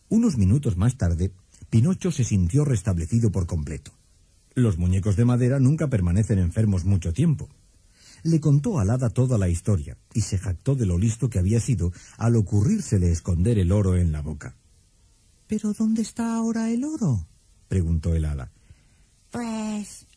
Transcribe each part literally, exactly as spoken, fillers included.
Unos minutos más tarde, Pinocho se sintió restablecido por completo. Los muñecos de madera nunca permanecen enfermos mucho tiempo. Le contó al hada toda la historia y se jactó de lo listo que había sido al ocurrírsele esconder el oro en la boca. —¿Pero dónde está ahora el oro? —preguntó el hada. Pues...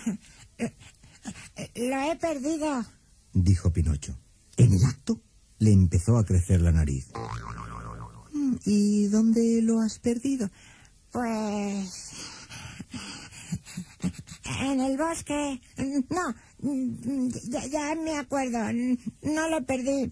lo he perdido —dijo Pinocho. En el acto le empezó a crecer la nariz. —¿Y dónde lo has perdido? Pues... en el bosque. No, ya, ya me acuerdo. No lo perdí.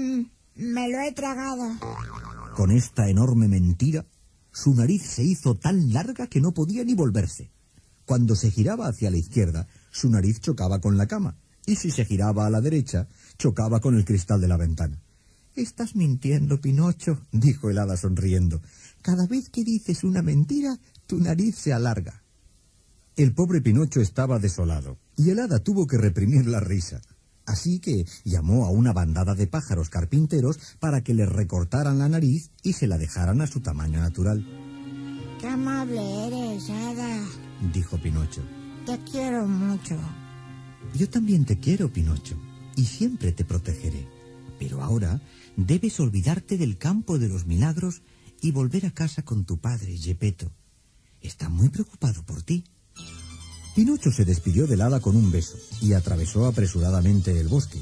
Me lo he tragado. Con esta enorme mentira, su nariz se hizo tan larga que no podía ni volverse. Cuando se giraba hacia la izquierda, su nariz chocaba con la cama, y si se giraba a la derecha, chocaba con el cristal de la ventana. —Estás mintiendo, Pinocho —dijo el hada sonriendo—. Cada vez que dices una mentira, tu nariz se alarga. El pobre Pinocho estaba desolado, y el hada tuvo que reprimir la risa. Así que llamó a una bandada de pájaros carpinteros para que le recortaran la nariz y se la dejaran a su tamaño natural. —Qué amable eres, hada —dijo Pinocho—. Te quiero mucho. Yo también te quiero, Pinocho, y siempre te protegeré. Pero ahora debes olvidarte del campo de los milagros y volver a casa con tu padre, Geppetto. Está muy preocupado por ti. Pinocho se despidió del hada con un beso y atravesó apresuradamente el bosque.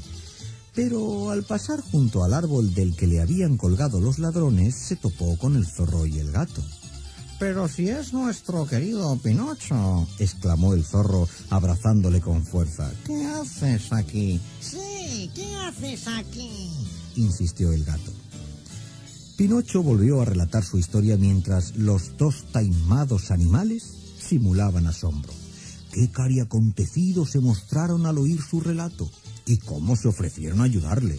Pero al pasar junto al árbol del que le habían colgado los ladrones, se topó con el zorro y el gato. —Pero si es nuestro querido Pinocho —exclamó el zorro, abrazándole con fuerza—. ¿Qué haces aquí? Sí, ¿qué haces aquí? —insistió el gato. Pinocho volvió a relatar su historia mientras los dos taimados animales simulaban asombro. Qué cariacontecidos se mostraron al oír su relato y cómo se ofrecieron a ayudarle.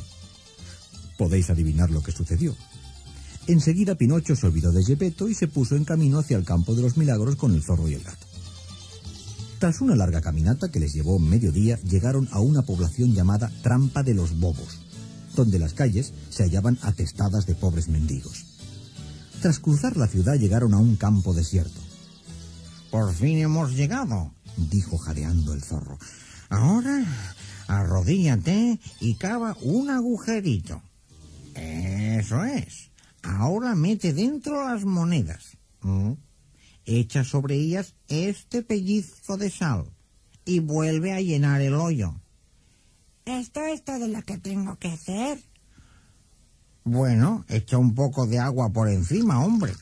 Podéis adivinar lo que sucedió. Enseguida Pinocho se olvidó de Geppetto y se puso en camino hacia el campo de los milagros con el zorro y el gato. Tras una larga caminata que les llevó mediodía, llegaron a una población llamada Trampa de los Bobos, donde las calles se hallaban atestadas de pobres mendigos. Tras cruzar la ciudad llegaron a un campo desierto. —Por fin hemos llegado —dijo jadeando el zorro—. Ahora arrodíllate y cava un agujerito. Eso es. Ahora mete dentro las monedas. ¿Mm? Echa sobre ellas este pellizco de sal y vuelve a llenar el hoyo. ¿Esto es todo lo que tengo que hacer? Bueno, echa un poco de agua por encima, hombre.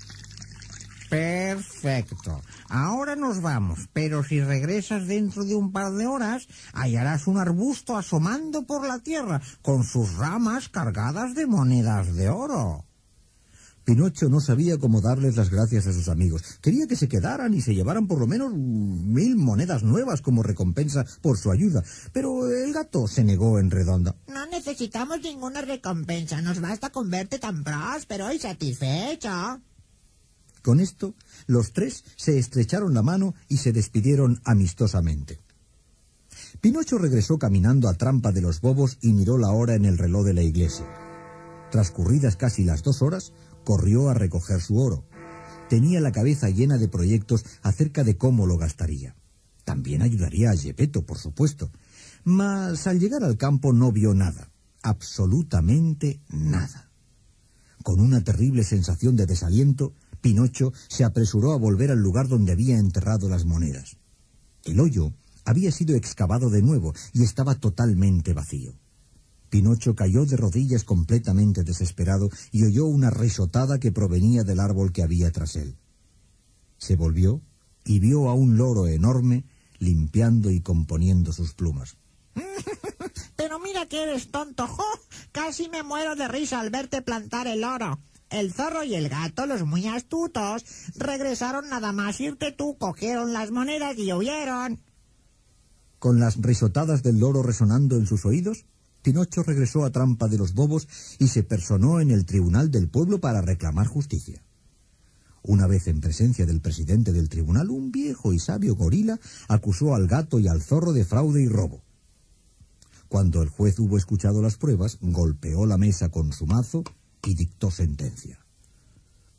Perfecto. Ahora nos vamos, pero si regresas dentro de un par de horas, hallarás un arbusto asomando por la tierra, con sus ramas cargadas de monedas de oro. Pinocho no sabía cómo darles las gracias a sus amigos. Quería que se quedaran y se llevaran por lo menos mil monedas nuevas como recompensa por su ayuda, pero el gato se negó en redonda. No necesitamos ninguna recompensa, nos basta con verte tan próspero y satisfecho. Con esto, los tres se estrecharon la mano y se despidieron amistosamente. Pinocho regresó caminando a Trampa de los Bobos y miró la hora en el reloj de la iglesia. Transcurridas casi las dos horas, corrió a recoger su oro. Tenía la cabeza llena de proyectos acerca de cómo lo gastaría. También ayudaría a Geppetto, por supuesto. Mas al llegar al campo no vio nada, absolutamente nada. Con una terrible sensación de desaliento, Pinocho se apresuró a volver al lugar donde había enterrado las monedas. El hoyo había sido excavado de nuevo y estaba totalmente vacío. Pinocho cayó de rodillas completamente desesperado y oyó una risotada que provenía del árbol que había tras él. Se volvió y vio a un loro enorme limpiando y componiendo sus plumas. Pero mira que eres tonto, ¡jo! Casi me muero de risa al verte plantar el oro. El zorro y el gato, los muy astutos, regresaron nada más irte tú, cogieron las monedas y huyeron. Con las risotadas del loro resonando en sus oídos, Pinocho regresó a Trampa de los Bobos y se personó en el tribunal del pueblo para reclamar justicia. Una vez en presencia del presidente del tribunal, un viejo y sabio gorila acusó al gato y al zorro de fraude y robo. Cuando el juez hubo escuchado las pruebas, golpeó la mesa con su mazo y dictó sentencia.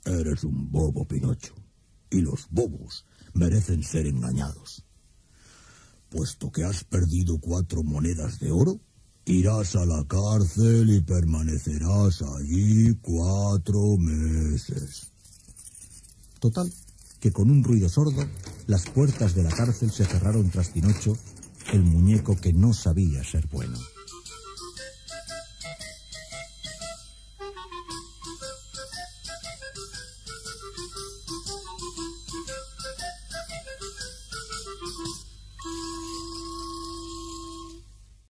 Eres un bobo, Pinocho, y los bobos merecen ser engañados. Puesto que has perdido cuatro monedas de oro, irás a la cárcel y permanecerás allí cuatro meses. Total, que con un ruido sordo, las puertas de la cárcel se cerraron tras Pinocho, el muñeco que no sabía ser bueno.